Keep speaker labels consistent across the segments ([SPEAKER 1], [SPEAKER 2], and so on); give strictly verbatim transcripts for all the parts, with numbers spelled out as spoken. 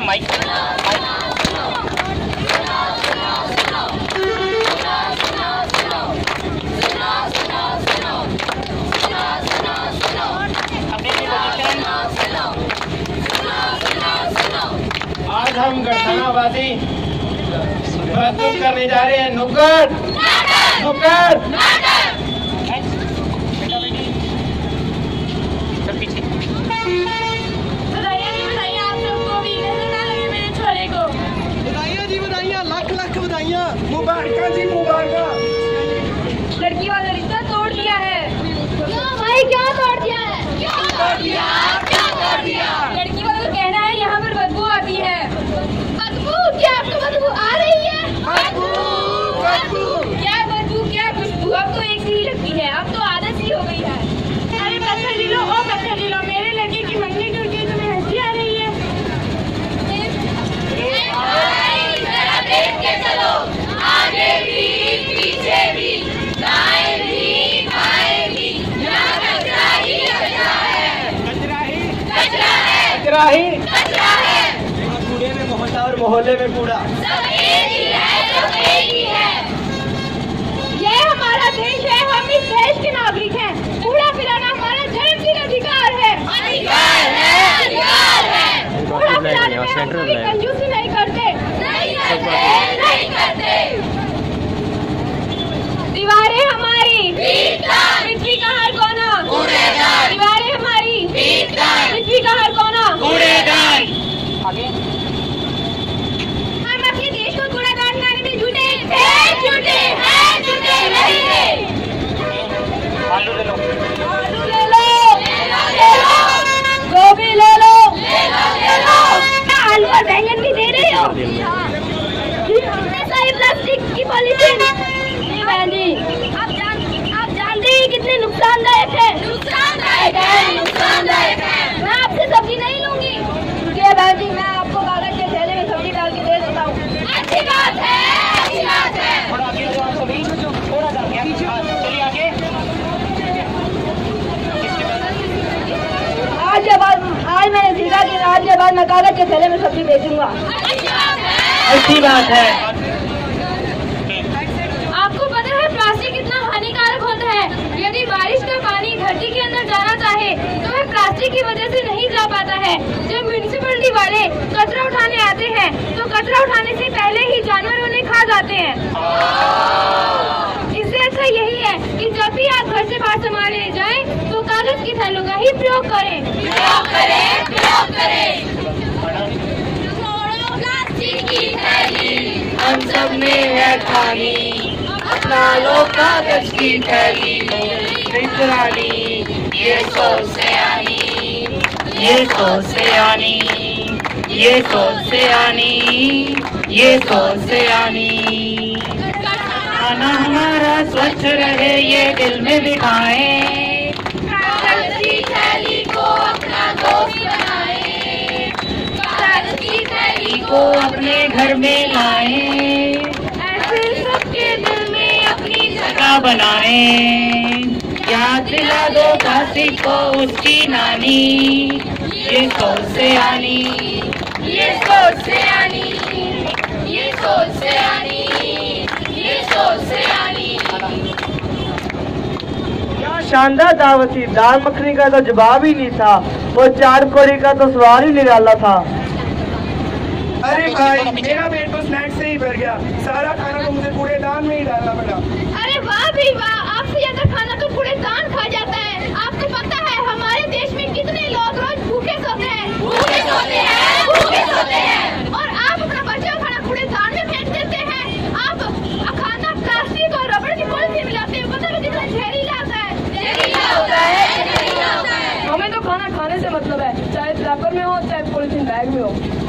[SPEAKER 1] Mic
[SPEAKER 2] आज हम घरसाना वासी प्रस्तुत करने जा रहे हैं नुक्कड़ नुक्कड़
[SPEAKER 3] बधाइयाँ जी बधाइयाँ आप सबको भी, नजर ना लगे मेरे छोरे को।
[SPEAKER 4] बधाइयाँ जी बधाइयाँ, लाख लाख बधाइयाँ, मुबारक जी मुबारक।
[SPEAKER 3] लड़की वाला रिश्ता तोड़ दिया है। क्यों भाई क्या तोड़ दिया है? क्या तोड़ दिया? क्या तोड़ दिया? लड़की वाला का कहना है यहाँ पर बदबू आती है। बदबू? क्या आपको बदबू आ रही है? बदबू बदबू क्या बदबू क्या खुशबू? अब तो एक सी ही लगती है, अब तो आदत सी हो गई है। अरे पत्थर ले लो, ओ पत्थर ले लो, मेरे लड़के की मंगनी टूट गई, तुम्हें हंसी आ रही है? जरा देख के चलो, आगे भी पीछे भी, दाएं भी बाएं भी, यहाँ कचरा ही कचरा है। कचरा ही कचरा है।
[SPEAKER 2] कचरा ही
[SPEAKER 3] कचरा है।
[SPEAKER 4] कूड़े में मोहल्ला और मोहल्ले में कूड़ा,
[SPEAKER 3] सब एक ही है, सब एक ही है। ये हमारा देश है, हम इस देश के नागरिक हैं। कूड़ा पिलाना हमारा जन्मसिद्ध अधिकार है। अधिकार है, अधिकार है। कूड़ा पिलाने में हम कोई कंजूसी नहीं करते, नहीं करते, नहीं करते। दीवारें हमारी, पृथ्वी का हर कोना कूड़ेदान। दीवारें हमारी, पृथ्वी का हर कोना कूड़ेदान।
[SPEAKER 2] आगे
[SPEAKER 3] हम अपने देश को कूड़ादान बनाने में जुटे हैं, जुटे हैं, जुटे रहेंगे।
[SPEAKER 2] आलू ले लो,
[SPEAKER 3] आलू ले लो, ले लो, गोभी ले लो, ले लो, ले लो। आलू और बैंगन भी दे रहे हो? सारी प्लास्टिक की पॉलीथीन। जी बहन जी, आप जान आप जानते हैं कितने नुकसानदायक है? नुकसानदायक है, नुकसानदायक है। मैं आपसे सब्जी नहीं लूंगी। रुकिए बहन जी, मैं आपको कागज के थैले में सब्जी डाल के दे देता हूँ। अच्छी बात है, अच्छी बात है।
[SPEAKER 2] थोड़ा आगे जाओ सभी, थोड़ा सा आगे, चलिए आगे।
[SPEAKER 3] आज के बाद आज मैंने सीखा कि आज के बाद मैं कागज के थैले में सब्जी बेचूंगा।
[SPEAKER 2] अच्छी बात है।
[SPEAKER 3] आपको पता है प्लास्टिक कितना हानिकारक होता है? यदि बारिश का पानी धरती के अंदर जाना चाहे तो वह प्लास्टिक की वजह से नहीं जा पाता है। जब म्यूनिसिपैलिटी वाले कचरा उठाने आते हैं तो कचरा उठाने से पहले ही जानवर उन्हें खा जाते हैं। इससे अच्छा यही है कि जब भी आप घर से बाहर सामान ले जाएं तो कागज की थैलों का ही प्रयोग करें। प्रयोग करें, प्रयोग करें। प्लास्टिक की थैली
[SPEAKER 2] हम सब में है खानी, अपना लो कागज की थैली नहीं चुरानी। ये सोच से आनी, ये सोच से आनी, ये सोच से आनी, ये सोच से आनी। खाना हमारा स्वच्छ रहे ये दिल में बिठाएं,
[SPEAKER 3] कागज की थैली को अपना दोस्त बनाएं, कागज की थैली
[SPEAKER 2] को अपने घर में लाएं,
[SPEAKER 3] ऐसे सबके दिल में अपनी
[SPEAKER 2] जगह बनाएं। याद दिला दो प्लास्टिक को उसकी नानी, ये सोच से आनी,
[SPEAKER 3] ये सोच से आनी, ये सोच से आनी, ये सोच से आनी।
[SPEAKER 4] क्या शानदार दावत थी। दाल मखनी का तो जवाब ही नहीं था और चार कोरी का तो सवाल ही निराला था। अरे भाई मेरा पेट तो स्नैक्स से ही भर गया, सारा खाना तो मुझे कूड़ेदान में ही डालना पड़ा।
[SPEAKER 3] अरे वाह भी वाह, आपसे ज्यादा खाना तो कूड़ेदान खा जाता है। आपको पता है हमारे देश में कितने लोग रोज भूखे सोते हैं? भूखे सोते हैं, भूखे सोते हैं। और आप अपना बचा खाना कूड़ेदान में फेंक देते हैं। आप खाना प्लास्टिक और रबड़ की पॉलीथीन मिलाते हैं, पता है कितना जहरीला होता है? जहरीला होता है, जहरीला होता है। हमें तो खाना खाने से मतलब है, चाहे रैपर में हो चाहे पॉलीथीन बैग में हो।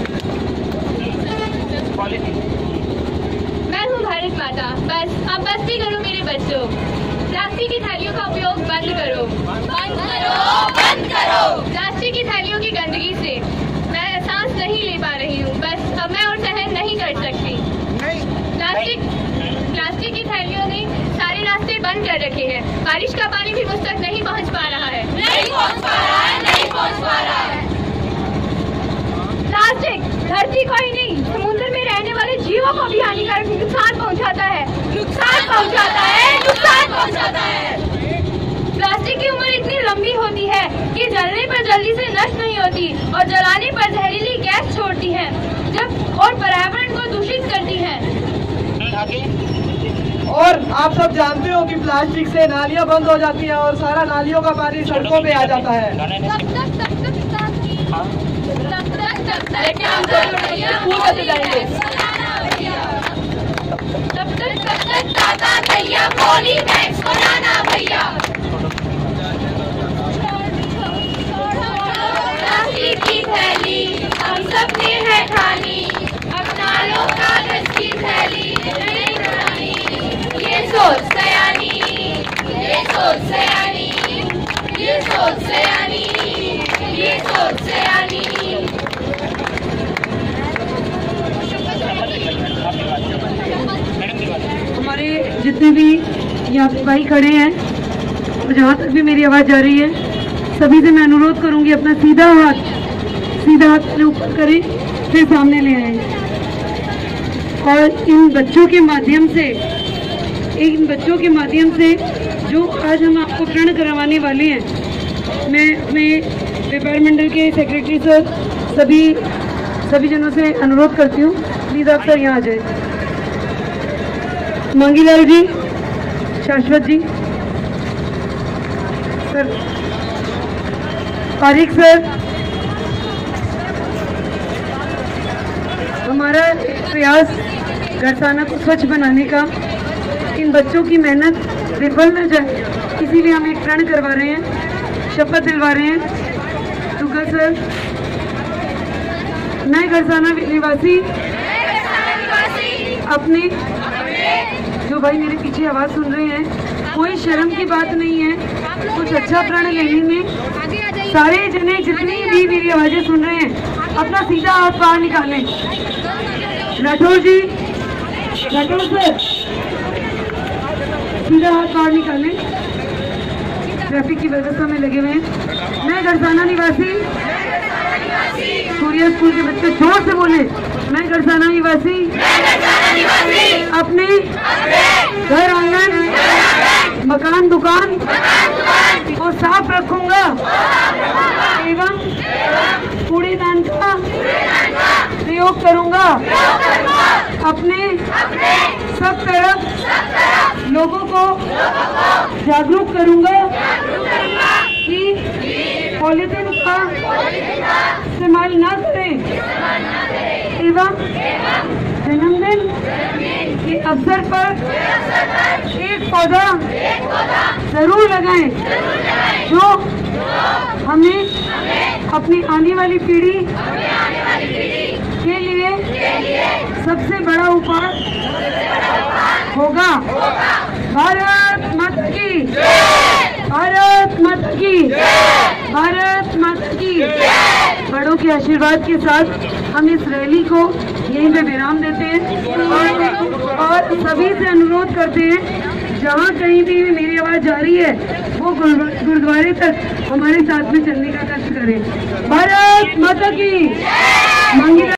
[SPEAKER 3] मैं हूँ भारत माता, बस अब बस भी करो मेरे बच्चों। प्लास्टिक की थैलियों का उपयोग बंद करो, बंद करो, बंद करो। प्लास्टिक की थैलियों की गंदगी से मैं सांस नहीं ले पा रही हूँ, बस अब मैं और सहन नहीं कर सकती। प्लास्टिक प्लास्टिक की थैलियों ने सारे रास्ते बंद कर रखे हैं। बारिश का पानी भी मुझ तक नहीं पहुँच पा रहा है, नहीं पहुँच पा रहा है, नहीं पहुँच पा रहा है। प्लास्टिक धरती को ही नहीं, समुद्र में रहने वाले जीवों को भी हानिकारक नुकसान पहुंचाता है नुकसान पहुंचाता है नुकसान पहुंचाता है। प्लास्टिक की उम्र इतनी लंबी होती है कि जलने पर जल्दी से नष्ट नहीं होती और जलाने पर जहरीली गैस छोड़ती है जब और पर्यावरण को दूषित करती है।
[SPEAKER 4] और आप सब जानते हो कि प्लास्टिक से नालियां बंद हो जाती हैं और सारा नालियों का पानी सड़कों पे आ जाता है।
[SPEAKER 3] प्लास्टिक की थैली हम सबने है खानी, अपना लो कागज की थैली नहीं बनानी। ये सोच सयानी, ये सोच सयानी, ये सोच सयानी, ये सोच सयानी।
[SPEAKER 1] हमारे जितने भी यहाँ पे भाई खड़े हैं और जहाँ तक भी मेरी आवाज़ जा रही है, सभी से मैं अनुरोध करूँगी अपना सीधा हाथ सीधा हाथ अपने ऊपर करें, फिर सामने ले आए और इन बच्चों के माध्यम से इन बच्चों के माध्यम से जो आज हम आपको प्रण करवाने वाले हैं, मैं अपने व्यापार मंडल के सेक्रेटरी सर सभी सभी जनों से अनुरोध करती हूँ, प्लीज़ आप सर यहाँ आ जाए। मांगीलाल जी, शाश्वत जी, सर तारिक सर, हमारा प्रयास घरसाना को स्वच्छ बनाने का, इन बच्चों की मेहनत विफल न जाए, इसीलिए हम एक प्रण करवा रहे हैं, शपथ दिलवा रहे हैं। दुगा सर, नए घरसाना निवासी अपने, जो भाई मेरे पीछे आवाज़ सुन रहे हैं, कोई शर्म की बात नहीं है कुछ अच्छा प्रण लेने में। सारे जने जितनी भी मेरी आवाज़ें सुन रहे हैं अपना सीधा हाथ बाहर निकालें। राठौर जी, राठौर सर, सीधा हाथ बाहर निकालें। ट्रैफिक की व्यवस्था में लगे हुए हैं। मैं घरसाना निवासी, सूर्या स्कूल के बच्चे जोर से बोले, मैं घरसाना निवासी अपने घर आंगन मकान दुकान को साफ रखूंगा एवं कूड़ेदान का प्रयोग करूंगा। अपने सब तरफ लोगों को जागरूक करूंगा कि पॉलीथीन का इस्तेमाल न करें एवं जन्मदिन के अवसर पर एक पौधा जरूर लगाएं जो हमें अपनी आने वाली पीढ़ी के लिए सबसे बड़ा उपहार होगा। भारत माता की, भारत माता की, भारत माता की। बड़ों के आशीर्वाद के साथ हम इस रैली को यहीं पे विराम देते हैं और, और सभी से अनुरोध करते हैं जहाँ कहीं भी मेरी आवाज़ जा रही है वो गुरुद्वारे तक हमारे साथ में चलने का कष्ट करें। भारत माता की।